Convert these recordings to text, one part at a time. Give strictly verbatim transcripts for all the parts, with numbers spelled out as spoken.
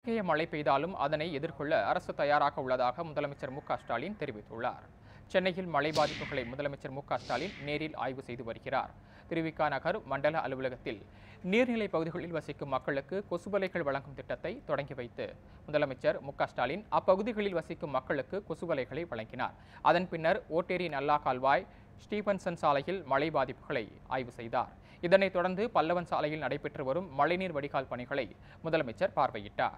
எத்தகைய மழை பெய்தாலும் அதனை எதிர்கொள்ள அரசு தயாராக உள்ளதாக முதலமைச்சர் மு க ஸ்டாலின் தெரிவித்துள்ளார். சென்னையில் மழை பாதிப்புகளை முதலமைச்சர் மு க ஸ்டாலின் நேரில் ஆய்வு செய்து வருகிறார். திருவிக நகர் மண்டல அலுவலகத்தில் நீர்நிலை பகுதிகளில் வசிக்கும் மக்களுக்கு கொசுவலைகள் வழங்கும் திட்டத்தை தொடங்கி வைத்து முதலமைச்சர் மு க ஸ்டாலின் அப்பகுதிகளில் வசிக்கும் மக்களுக்கு கொசுவலைகளை வழங்கினார். அதன் பின்னர் ஓட்டேரி நல்லா கால்வாய், ஸ்டீபன்சன் சாலையில் மழை பாதிப்புகளை ஆய்வு செய்தார். இதனைத் தொடர்ந்து பல்லவன் சாலையில் நடைபெற்று வரும் மழைநீர் வடிகால் பணிகளை முதலமைச்சர் பார்வையிட்டார்.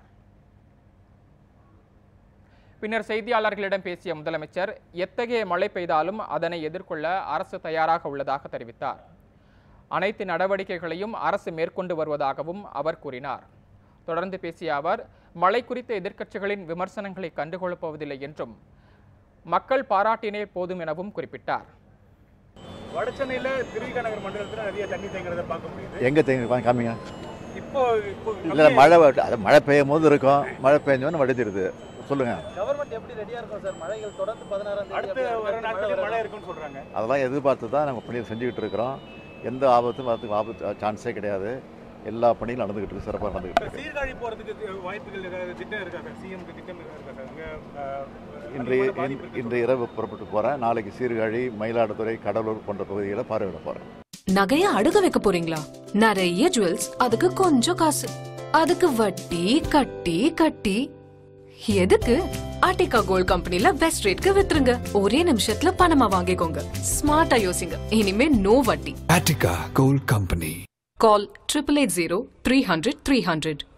பின்னர் செய்தியாளர்களிடம் பேசிய முதலமைச்சர் எத்தகைய மழை பெய்தாலும் அதனை எதிர்கொள்ள அரசு தயாராக உள்ளதாக தெரிவித்தார். அனைத்து நடவடிக்கைகளையும் அரசு மேற்கொண்டு வருவதாகவும் அவர் கூறினார். தொடர்ந்து பேசிய அவர் மழை குறித்த எதிர்க்கட்சிகளின் விமர்சனங்களை கண்டுகொள்ளப்போவதில்லை என்றும் மக்கள் பாராட்டினே போதும் எனவும் குறிப்பிட்டார். வடசென்னையில திருவிக நகர் மண்டலத்தில் நிறைய தண்ணி தேங்குறத பார்க்க முடியுது. எங்க தேங்குறாங்க காமிங்க. இப்போ இல்ல மழை மழை பெய்யும் போது இருக்கும், மழை பெய்ஞ்சோன்னு வடிஞ்சிருது. சொல்லுங்க. கவர்மெண்ட் எப்படி ரெடியா இருக்கும் சார்? மழைகள் தொடர்ந்து பதினாறாம் தேதி அடுத்து வர நாட்களில் மழை இருக்குன்னு சொல்றாங்க. அதெல்லாம் எதிர்பார்த்து தான் நம்ம பணியை செஞ்சுக்கிட்டு இருக்கிறோம். எந்த ஆபத்தும் வரதுக்கு ஆபத்து சான்ஸே கிடையாது. எல்லா பணிகளும் நடந்துகிட்டு இருக்கு, சிறப்பாக நடந்துகிட்டு இருக்கு. சீர்காழி போறதுக்கு வாய்ப்புகள் ஏதாவது திட்டம் இருக்கா சார்? சிஎம்க்கு திட்டம் இருக்கா சார்? இன்று இன்று இரவு புறப்பட்டு போறேன். நாளைக்கு சீர்காழி, மயிலாடுதுறை, கடலூர் போன்ற பகுதிகளை பார்வையிட போறேன். நகைய அடுக வைக்க போறீங்களா? நிறைய ஜுவல்ஸ், அதுக்கு கொஞ்சம் காசு, அதுக்கு வட்டி கட்டி கட்டி எதுக்கு? ஆர்டிகா கோல்ட் கம்பெனில பெஸ்ட் ரேட்க்கு வித்துருங்க. ஒரே நிமிஷத்துல பணமா வாங்கிக்கோங்க. ஸ்மார்ட்டா யோசிங்க. இனிமே நோ வட்டி. Artika gold company. Call triple eight zero three hundred three hundred.